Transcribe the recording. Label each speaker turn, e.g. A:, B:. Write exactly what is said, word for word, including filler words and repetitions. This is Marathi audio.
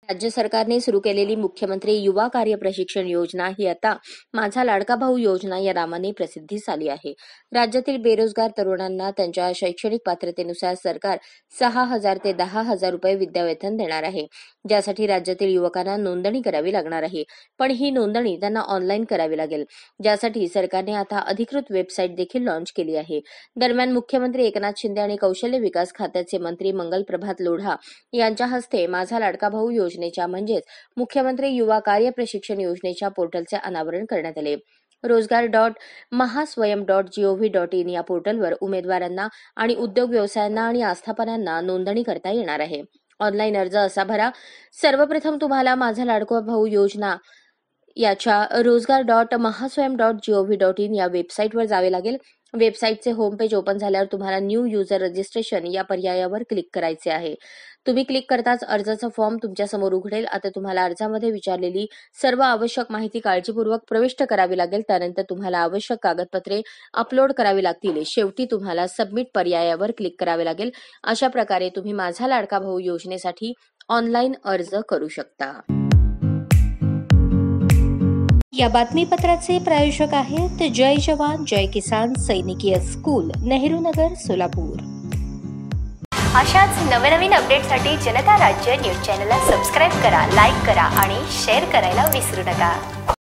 A: राज्य सरकारने सुरू केलेली मुख्यमंत्री युवा कार्य प्रशिक्षण योजना ही आता माझा लाडका भाऊ योजना या नावाने प्रसिद्धीस आली आहे. राज्यातील बेरोजगार तरुणांना त्यांच्या शैक्षणिक पात्रतेनुसार सरकार सहा हजार ते दहा हजार रुपये विद्यावेतन देणार आहे, ज्यासाठी राज्यातील युवकांना नोंदणी करावी लागणार आहे. पण ही नोंदणी त्यांना ऑनलाईन करावी लागेल, ज्यासाठी सरकारने आता अधिकृत वेबसाईट देखील लॉन्च केली आहे. दरम्यान मुख्यमंत्री एकनाथ शिंदे आणि कौशल्य विकास खात्याचे मंत्री मंगल प्रभात लोढा यांच्या हस्ते माझा लाडका भाऊ योजनेच्या म्हणजेच मुख्यमंत्री युवा कार्य प्रशिक्षण योजनेच्या पोर्टलचे अनावरण करण्यात आले. Rojgar dot Mahaswayam dot G O V dot in या पोर्टलवर उमेदवारांना आणि उद्योग व्यवसायांना आणि आस्थापनांना नोंदणी करता येणार आहे. ऑनलाईन अर्ज असा भरा. सर्वप्रथम तुम्हाला माझा लाडका भाऊ योजना याच्या rojgar dot Mahaswayam dot G O V dot in या वेबसाईटवर जावे लागेल. वेबसाईटचे होम पेज ओपन झाल्यावर तुम्हाला न्यू युजर रजिस्ट्रेशन या पर्यायावर क्लिक करायचे आहे. तुम्ही क्लिक करताच अर्जाचा फॉर्म तुमच्या समोर उघडेल. आता तुम्हाला अर्जामध्ये विचारलेली सर्व आवश्यक माहिती काळजीपूर्वक प्रविष्ट करावी लागेल. त्यानंतर तुम्हाला आवश्यक कागदपत्रे अपलोड करावी लागतील. शेवटी तुम्हाला सबमिट पर्यायावर क्लिक करावे लागेल. अशा प्रकारे तुम्ही माझा लाडका भाऊ योजनेसाठी ऑनलाईन अर्ज करू शकता.
B: या बातमीपत्राचे प्रायोजक आहेत जय जवान जय किसान सैनिकीय स्कूल, नेहरू नगर, सोलापूर.
C: अशाच नवनवीन अपडेटसाठी जनता राज्य न्यूज चॅनलला सबस्क्राईब करा, लाईक करा आणि शेअर करायला विसरू नका.